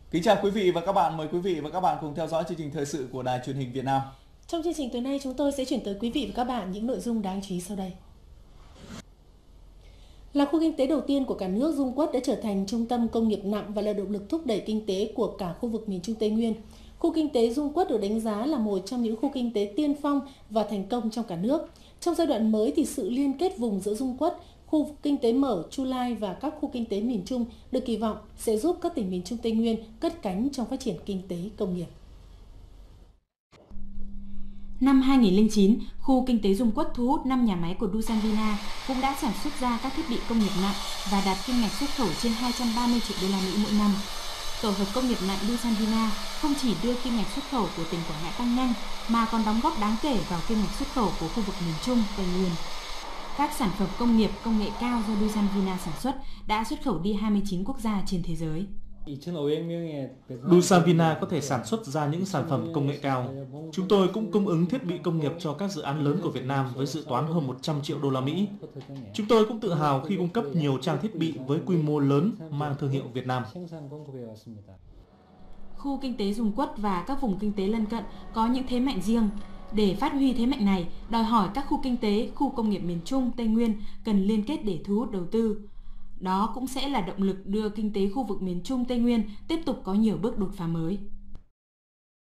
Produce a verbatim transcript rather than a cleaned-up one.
Kính chào quý vị và các bạn, mời quý vị và các bạn cùng theo dõi chương trình thời sự của Đài Truyền hình Việt Nam. Trong chương trình tối nay, chúng tôi sẽ chuyển tới quý vị và các bạn những nội dung đáng chú ý sau đây. Là khu kinh tế đầu tiên của cả nước, Dung Quất đã trở thành trung tâm công nghiệp nặng và là động lực thúc đẩy kinh tế của cả khu vực miền Trung Tây Nguyên. Khu kinh tế Dung Quất được đánh giá là một trong những khu kinh tế tiên phong và thành công trong cả nước. Trong giai đoạn mới thì sự liên kết vùng giữa Dung Quất, khu kinh tế mở Chu Lai và các khu kinh tế miền Trung được kỳ vọng sẽ giúp các tỉnh miền Trung Tây Nguyên cất cánh trong phát triển kinh tế công nghiệp. Năm hai nghìn không trăm lẻ chín, khu kinh tế Dung Quất thu hút năm nhà máy của Doosan Vina cũng đã sản xuất ra các thiết bị công nghiệp nặng và đạt kim ngạch xuất khẩu trên hai trăm ba mươi triệu đô la Mỹ mỗi năm. Tổ hợp công nghiệp nặng Doosan Vina không chỉ đưa kim ngạch xuất khẩu của tỉnh Quảng Ngãi tăng nhanh mà còn đóng góp đáng kể vào kim ngạch xuất khẩu của khu vực miền Trung, Tây Nguyên. Các sản phẩm công nghiệp công nghệ cao do Doosan Vina sản xuất đã xuất khẩu đi hai mươi chín quốc gia trên thế giới. Doosan Vina có thể sản xuất ra những sản phẩm công nghệ cao. Chúng tôi cũng cung ứng thiết bị công nghiệp cho các dự án lớn của Việt Nam với dự toán hơn một trăm triệu đô la Mỹ. Chúng tôi cũng tự hào khi cung cấp nhiều trang thiết bị với quy mô lớn mang thương hiệu Việt Nam. Khu kinh tế Dung Quất và các vùng kinh tế lân cận có những thế mạnh riêng. Để phát huy thế mạnh này, đòi hỏi các khu kinh tế, khu công nghiệp miền Trung, Tây Nguyên cần liên kết để thu hút đầu tư. Đó cũng sẽ là động lực đưa kinh tế khu vực miền Trung Tây Nguyên tiếp tục có nhiều bước đột phá mới.